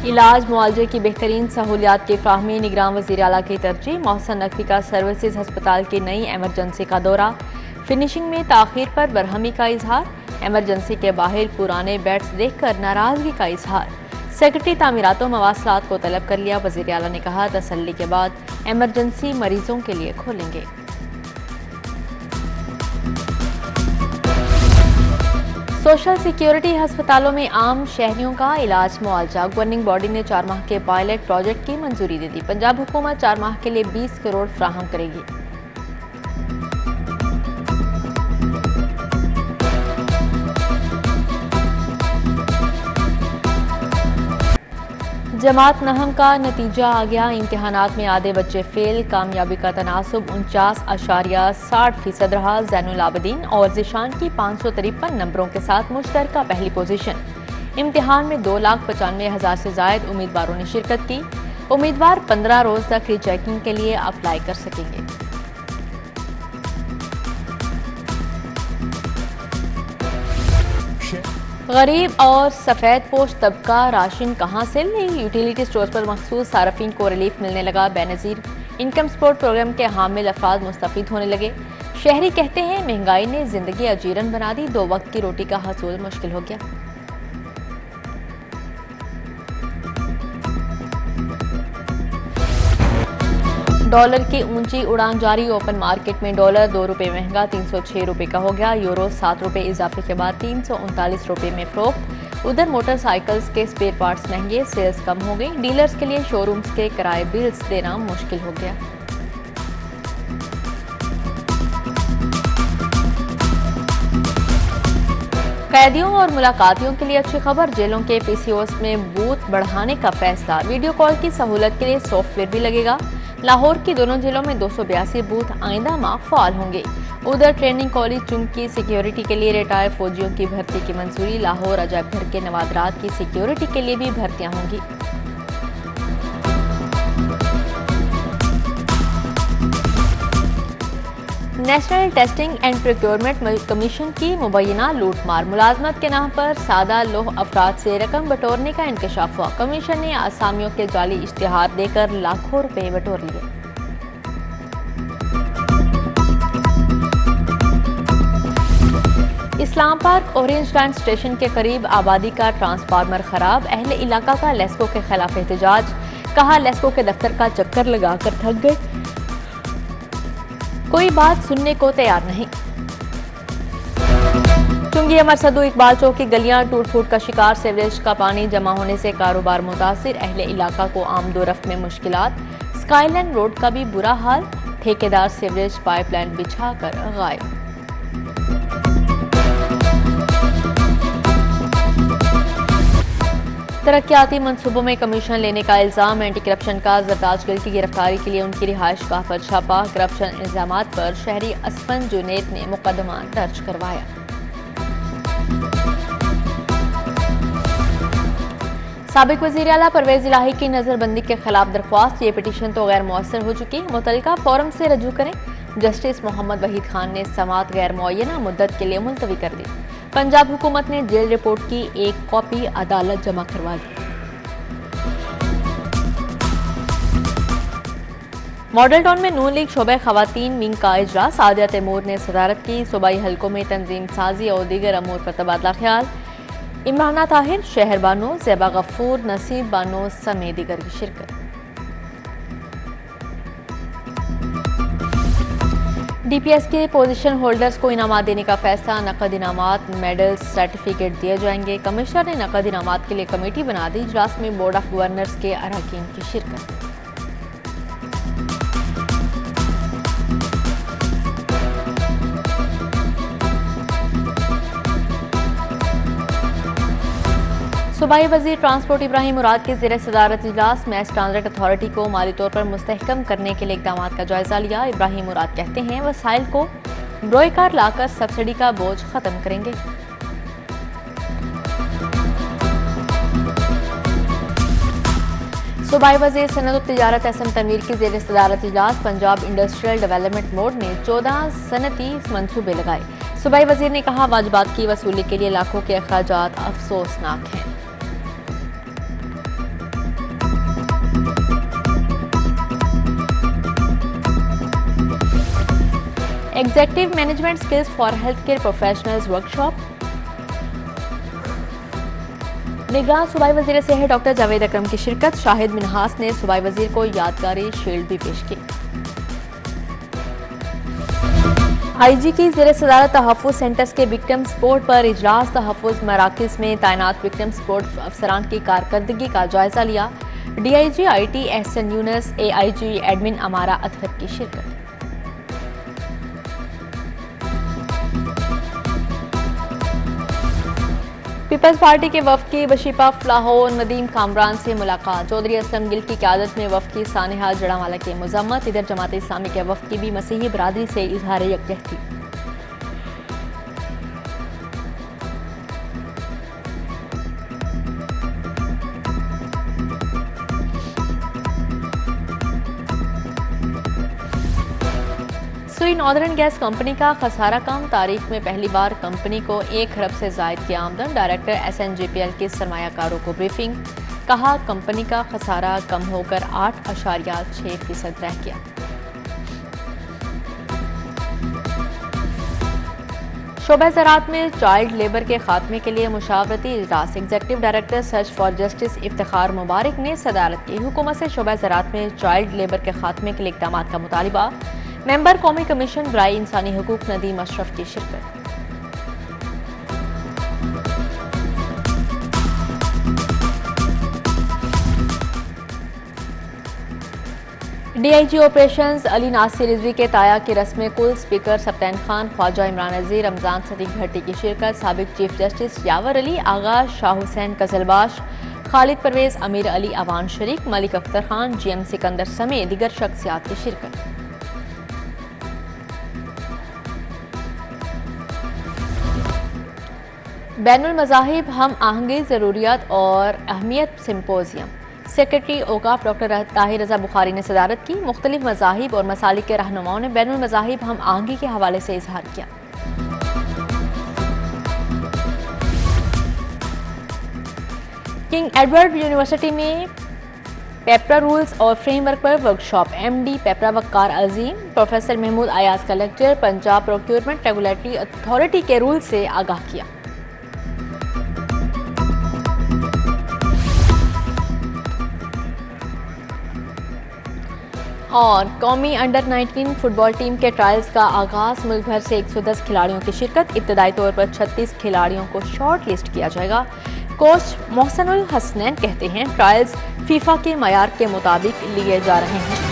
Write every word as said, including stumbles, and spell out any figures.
इलाज मुआवजे की बेहतरीन सहूलियात की फ्राहमी निगरान वज़ीर आला की तरजीह। मोहसन नकवी का सर्विसेज अस्पताल की नई एमरजेंसी का दौरा। फिनिशिंग में ताखीर पर बरहमी का इजहार। एमरजेंसी के बाहर पुराने बेड्स देखकर नाराजगी का इजहार। सेक्रेटरी तामीरात व मवासलात को तलब कर लिया। वज़ीर आला ने कहा तसल्ली के बाद एमरजेंसी मरीजों के लिए खोलेंगे। सोशल सिक्योरिटी अस्पतालों में आम शहरियों का इलाज मुआवजा। गवर्निंग बॉडी ने चार माह के पायलट प्रोजेक्ट की मंजूरी दे दी। पंजाब हुकूमत चार माह के लिए बीस करोड़ फ्राहम करेगी। जमात नहम का नतीजा आ गया। इम्तिहानात में आधे बच्चे फेल। कामयाबी का तनासुब उनचास अशारिया साठ फीसद रहा। जैनुल आबदीन और जिशान की पाँच सौ तिरपन नंबरों के साथ मुश्तरका पहली पोजीशन। इम्तिहान में दो लाख पचानवे हजार से जायद उम्मीदवारों ने शिरकत की। उम्मीदवार पंद्रह रोज तक रीचेकिंग के लिए अप्लाई कर सकेंगे। गरीब और सफेद पोश तबका राशन कहाँ से ले? यूटिलिटी स्टोर पर मखसूस सार्फिन को रिलीफ मिलने लगा। बेनजीर इनकम सपोर्ट प्रोग्राम के हामिल अफराद मुस्तफीद होने लगे। शहरी कहते हैं महंगाई ने जिंदगी अजीरन बना दी। दो वक्त की रोटी का हसूल मुश्किल हो गया। डॉलर की ऊंची उड़ान जारी। ओपन मार्केट में डॉलर दो रुपये महंगा तीन सौ छह रुपये का हो गया। यूरो सात रुपये इजाफे के बाद तीन सौ उनतालीस रुपये में फरोख्त। उधर मोटरसाइकिल्स के स्पेयर पार्ट्स महंगे, सेल्स कम हो गई। डीलर्स के लिए शोरूम्स के किराए बिल्स देना मुश्किल हो गया। कैदियों और मुलाकातियों के लिए अच्छी खबर। जेलों के पीसीओएस में बूथ बढ़ाने का फैसला। वीडियो कॉल की सहूलत के लिए सॉफ्टवेयर भी लगेगा। लाहौर की दोनों जिलों में दो सौ बयासी बूथ आइंदा माह फाल होंगे। उधर ट्रेनिंग कॉलेज चुंग की सिक्योरिटी के लिए रिटायर फौजियों की भर्ती की मंजूरी। लाहौर अजायब घर के नवादरात की सिक्योरिटी के लिए भी भर्तियां होंगी। National testing and procurement commission की मुबैना लूटमार। मुलाजमत के नाम पर सादा लोह अफराद से रकम बटोरने का इंकशाफ हुआ। कमीशन ने आसामियों के जाली इश्तिहार देकर लाखों रुपए बटोर लिए। Islam park orange line station के करीब आबादी का ट्रांसफार्मर खराब। अहले इलाका का लेस्को के खिलाफ एहतजाज। कहा लेस्को के दफ्तर का चक्कर लगाकर थक गए, कोई बात सुनने को तैयार नहीं। चुंगी अमर सदू इकबाल चौक की गलियां टूट फूट का शिकार। सीवरेज का पानी जमा होने से कारोबार मुतासिर। अहले इलाका को आमदोरफ्त में मुश्किलात। स्काईलाइन रोड का भी बुरा हाल। ठेकेदार सीवरेज पाइपलाइन बिछा कर गायब। तरक्याती मंसूबों में कमीशन लेने का इल्जाम। एंटी करप्शन का जरदाज गिल की गिरफ्तारी के लिए उनकी रिहाइश गाह पर छापा। करप्शन इल्जामात पर शहरी असफन जुनैद ने मुकदमा दर्ज करवाया। साबिक वज़ीर आला परवेज इलाही की नजरबंदी के खिलाफ दरख्वास्त। ये पिटीशन तो गैर मुअस्सर हो चुकी, मुतल्लिका फोरम से रजू करें। जस्टिस मोहम्मद वहीद खान ने समाअत गैर मुअय्यना मुद्दत के लिए मुलतवी कर दी। पंजाब हुकूमत ने जेल रिपोर्ट की एक कॉपी अदालत जमा करवा दी। मॉडल टाउन में नून लीग शोबे खवातीन विंग का इजलास। आदिया तैमूर ने सदारत की। सूबाई हलकों में तंजीम साजी और दीगर अमूर पर तबादला ख्याल। इमराना ताहिर, शहर बानो, ज़ेबा गफूर, नसीब बानो समेत दीगर की शिरकत। डीपीएस के पोजीशन होल्डर्स को इनामात देने का फैसला। नकद इनामात, मेडल, सर्टिफिकेट दिए जाएंगे। कमिश्नर ने नकद इनामात के लिए कमेटी बना दी। इजलास में बोर्ड ऑफ गवर्नर्स के अरकान की शिरकत। सूबाई वजीर ट्रांसपोर्ट इब्राहिम मुराद के ज़ेर सदारत इजलास। मैस ट्रांजिट अथॉरिटी को माली तौर पर मुस्तहकम करने के लिए इक़दाम का जायजा लिया। इब्राहिम मुराद कहते हैं वसाइल को ब्रोयकार लाकर सब्सिडी का बोझ खत्म करेंगे। सूबाई वजीर सनअत व तिजारत एस एम तनवीर की ज़ेर सदारत इजलास। पंजाब इंडस्ट्रियल डेवलपमेंट बोर्ड ने चौदह सनती मंसूबे लगाए। सूबाई वजीर ने कहा वाजिबात की वसूली के लिए लाखों के अखराजात अफसोसनाक हैं। Executive management skills for health care professionals workshop. निगरान सूबाई वजीर सेहत डॉक्टर जावेद अकरम की शिरकत। शाहिद मिनहास ने सूबाई वजीर को यादगारी शील्ड भी पेश की। आई जी की ज़ेर सदारत तहफ़्फ़ुज़ सेंटर्स के विक्टिम सपोर्ट पर इजलास। तहफ़्फ़ुज़ मराकज़ में तैनात विक्टिम सपोर्ट अफसरान की कारकर्दगी का जायजा लिया। D I G I T Ehsan Younas, A I G admin Amara Athar की शिरकत। पीपल्स पार्टी के वफ़द की बशीपा फ्लाहो नदीम कामरान से मुलाकात। चौधरी असलम गिल की क़यादत में वफ़द की सानिहा जड़ावाला की मज़म्मत। इधर जमात इस्लामी के वफ़द की भी मसीही बरादरी से इजहार यकजहती। सुई नॉर्दर्न गैस कंपनी का खसारा कम। तारीख में पहली बार कंपनी को एक खरब से जायद की आमदन। Director S N J P L के सरमायाकारों को ब्रीफिंग। कहा कंपनी का खसारा कम होकर आठ अशारिया छह फीसद रह गया। शोबा ज़राअत में चाइल्ड लेबर के खात्मे के लिए मुशावरती इजलास। Executive director search for justice Iftikhar Mubarak ने सदारत की। हुकूमत से शोबा ज़राअत में चाइल्ड लेबर के खात्मे के लिए इक़दाम का मुतालिबा। मेंबर कौमी कमीशन बराए इंसानी हकूक नदीम अशरफ की शिरकत। D I G operations Ali Nasir Rizvi के ताया की रस्म कुल। स्पीकर सप्तान खान, ख्वाजा इमरान नज़ीर, रमजान सदीक भट्टी की शिरकत। साबिक चीफ जस्टिस यावर अली, आगा शाह हुसैन कजलबाश, खालिद परवेज, अमीर अली अवान शरीक, मलिक अख्तर खान, जी एम सिकंदर समेत दीगर शख्सियात की शिरकत। बैनुल मज़ाहिब हम आहंगी ज़रूरियात और अहमियत सिम्पोजियम। सेक्रेटरी औकाफ डॉक्टर ताहिर रज़ा बुखारी ने सदारत की। मुख्तलिफ मज़ाहिब और मसालिक के रहनुमाओं ने बैनुल मज़ाहिब हम आहंगी के हवाले से इजहार किया। किंग एडवर्ड यूनिवर्सिटी में पेपरा रूल्स और फ्रेमवर्क पर workshop. M D PEPRA Waqar Azeem, professor Mahmood Ayaz का lecture. Punjab procurement regulatory authority के रूल से आगाह किया। और कौमी अंडर नाइनटीन फुटबॉल टीम के ट्रायल्स का आगाज। मुल्क भर से एक सौ दस खिलाड़ियों की शिरकत। इब्तदाई तौर पर छत्तीस खिलाड़ियों को शॉर्ट लिस्ट किया जाएगा। कोच मोहसिनुल हसनैन कहते हैं ट्रायल्स फीफा के मयार के मुताबिक लिए जा रहे हैं।